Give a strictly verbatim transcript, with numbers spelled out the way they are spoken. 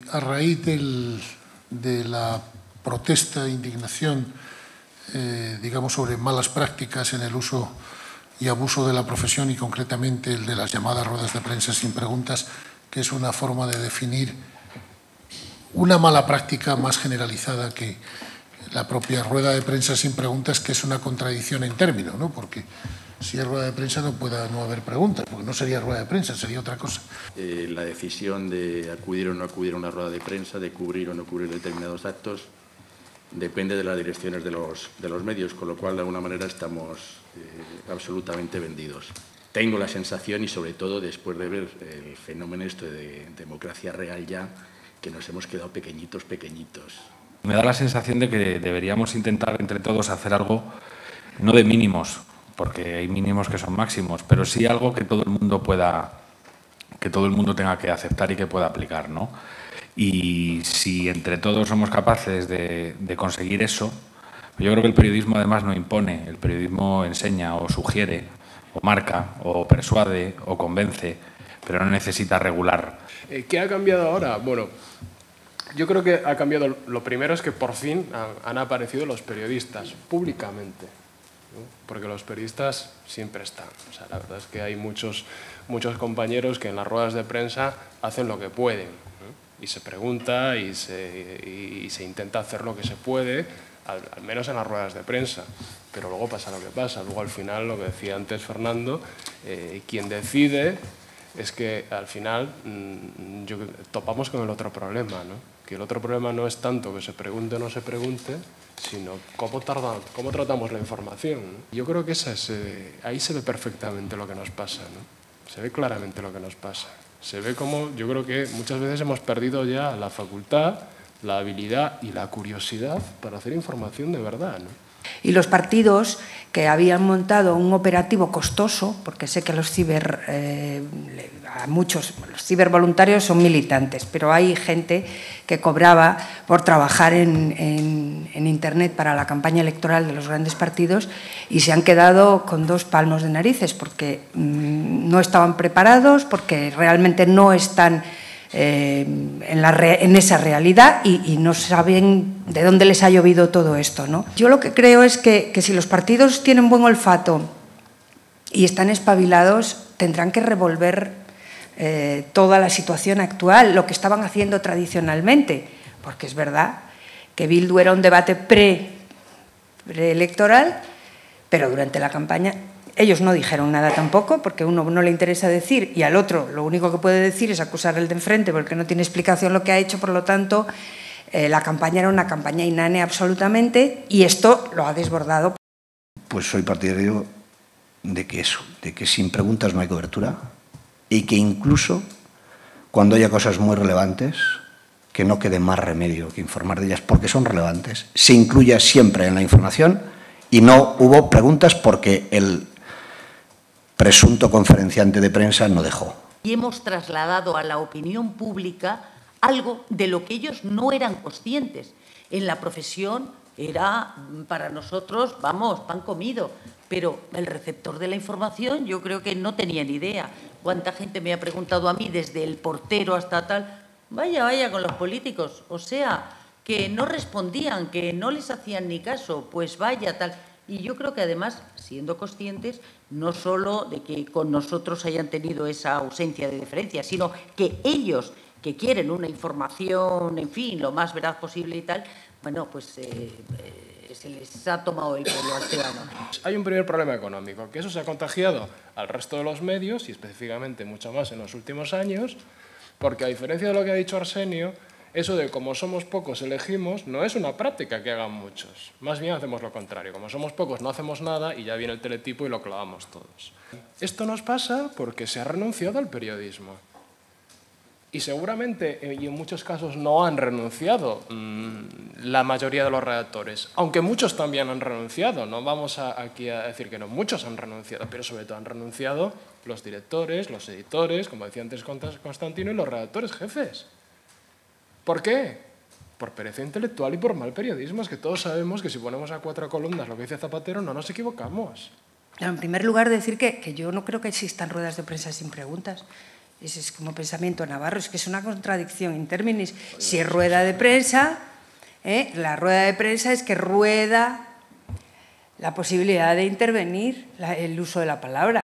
a raíz del, de la protesta e indignación, eh, digamos, sobre malas prácticas en el uso y abuso de la profesión, y concretamente el de las llamadas ruedas de prensa sin preguntas, que es una forma de definir una mala práctica más generalizada que la propia rueda de prensa sin preguntas, que es una contradicción en términos, ¿no? Porque si es rueda de prensa no puede no haber preguntas, porque no sería rueda de prensa, sería otra cosa. Eh, la decisión de acudir o no acudir a una rueda de prensa, de cubrir o no cubrir determinados actos, depende de las direcciones de los, de los medios, con lo cual de alguna manera estamos eh, absolutamente vendidos. Tengo la sensación, y sobre todo después de ver el fenómeno esto de democracia real ya, que nos hemos quedado pequeñitos, pequeñitos. Me da la sensación de que deberíamos intentar entre todos hacer algo, no de mínimos, porque hay mínimos que son máximos, pero sí algo que todo el mundo pueda, que todo el mundo tenga que aceptar y que pueda aplicar, ¿no? Y si entre todos somos capaces de, de conseguir eso, yo creo que el periodismo además no impone, el periodismo enseña o sugiere, o marca, o persuade, o convence, pero no necesita regular. ¿Qué ha cambiado ahora? Bueno, yo creo que ha cambiado. Lo primero es que por fin han, han aparecido los periodistas públicamente, ¿no? Porque los periodistas siempre están. O sea, la verdad es que hay muchos, muchos compañeros que en las ruedas de prensa hacen lo que pueden, ¿no? Y se pregunta y se, y, y se intenta hacer lo que se puede, al, al menos en las ruedas de prensa. Pero luego pasa lo que pasa. Luego, al final, lo que decía antes Fernando, eh, quien decide es que al final mmm, yo, topamos con el otro problema, ¿no? Que el otro problema no es tanto que se pregunte o no se pregunte, sino cómo, tarda, cómo tratamos la información, ¿no? Yo creo que esa es, eh, ahí se ve perfectamente lo que nos pasa, ¿no? Se ve claramente lo que nos pasa. Se ve como, yo creo que muchas veces hemos perdido ya la facultad, la habilidad y la curiosidad para hacer información de verdad, ¿no? Y los partidos que habían montado un operativo costoso, porque sé que los ciber, eh, a muchos, los cibervoluntarios son militantes, pero hay gente que cobraba por trabajar en, en, en Internet para la campaña electoral de los grandes partidos y se han quedado con dos palmos de narices porque mmm, no estaban preparados, porque realmente no están Eh, en, la re, en esa realidad y, y no saben de dónde les ha llovido todo esto, ¿no? Yo lo que creo es que, que si los partidos tienen buen olfato y están espabilados, tendrán que revolver eh, toda la situación actual, lo que estaban haciendo tradicionalmente, porque es verdad que Bildu era un debate pre, preelectoral, pero durante la campaña ellos no dijeron nada tampoco, porque a uno no le interesa decir y al otro lo único que puede decir es acusar al de enfrente porque no tiene explicación lo que ha hecho, por lo tanto, eh, la campaña era una campaña inane absolutamente y esto lo ha desbordado. Pues soy partidario de que eso, de que sin preguntas no hay cobertura y que incluso cuando haya cosas muy relevantes, que no quede más remedio que informar de ellas porque son relevantes, se incluya siempre en la información y no hubo preguntas porque el presunto conferenciante de prensa no dejó. Y hemos trasladado a la opinión pública algo de lo que ellos no eran conscientes. En la profesión era para nosotros, vamos, pan comido, pero el receptor de la información yo creo que no tenía ni idea. ¿Cuánta gente me ha preguntado a mí, desde el portero hasta tal? Vaya, vaya con los políticos, o sea, que no respondían, que no les hacían ni caso, pues vaya tal. Y yo creo que además, siendo conscientes, no solo de que con nosotros hayan tenido esa ausencia de deferencia, sino que ellos, que quieren una información, en fin, lo más veraz posible y tal, bueno, pues eh, eh, se les ha tomado el pelo al ciudadano. Hay un primer problema económico, que eso se ha contagiado al resto de los medios y específicamente mucho más en los últimos años, porque a diferencia de lo que ha dicho Arsenio, eso de como somos pocos elegimos no es una práctica que hagan muchos. Más bien hacemos lo contrario. Como somos pocos no hacemos nada y ya viene el teletipo y lo clavamos todos. Esto nos pasa porque se ha renunciado al periodismo. Y seguramente, y en muchos casos, no han renunciado mmm, la mayoría de los redactores. Aunque muchos también han renunciado. No vamos a, aquí a decir que no. Muchos han renunciado, pero sobre todo han renunciado los directores, los editores, como decía antes Constantino, y los redactores jefes. ¿Por qué? Por pereza intelectual y por mal periodismo. Es que todos sabemos que si ponemos a cuatro columnas lo que dice Zapatero no nos equivocamos. En primer lugar, decir que, que yo no creo que existan ruedas de prensa sin preguntas. Ese es como pensamiento navarro, es que es una contradicción in terminis. Si es rueda de prensa, ¿eh? la rueda de prensa es que rueda la posibilidad de intervenir la, el uso de la palabra.